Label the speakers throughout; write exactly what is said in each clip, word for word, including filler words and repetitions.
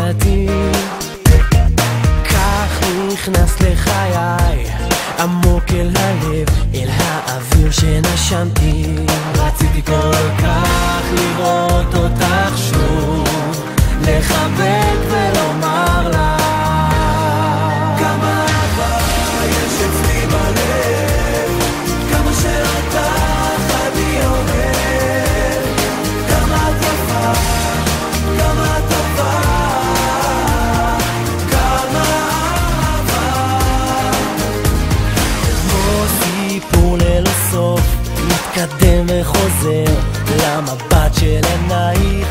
Speaker 1: ילדי, כך נכנס לחיי עמוק אל הלב, אל האוויר שנשמתי. רציתי כל כך לראות אותך שוב, לחבק ולומר לך כמה אהבה יש אצלי בלב, כמה שאותך אני אוהב, כמה את יפה, כמה טובה, כמה אהבה. כמו סיפור ללא סוף, מתקדם וחוזר למבט של עינייך,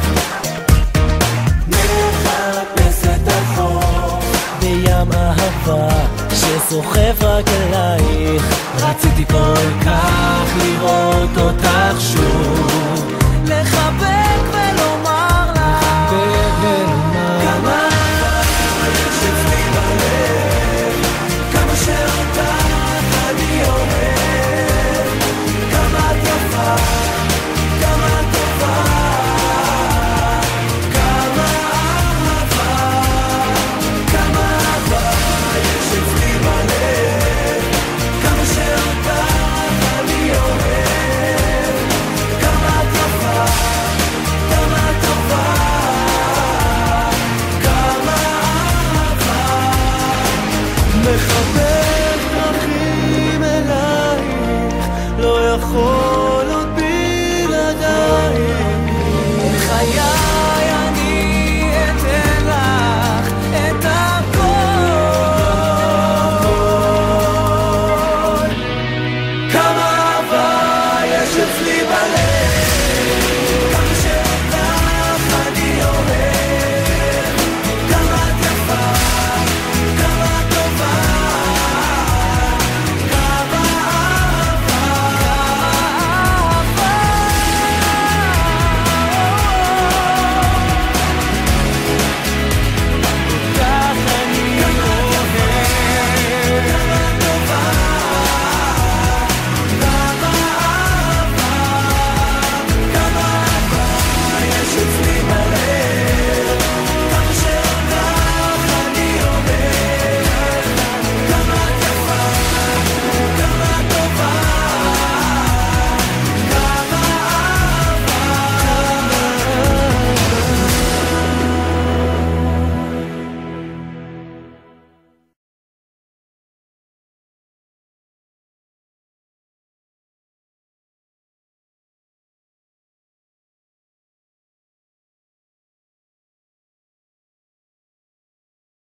Speaker 1: מחפש את החוף בים אהבה שסוחף רק אלייך. רציתי כל כך לראות אותך שוב, לחבק ולומר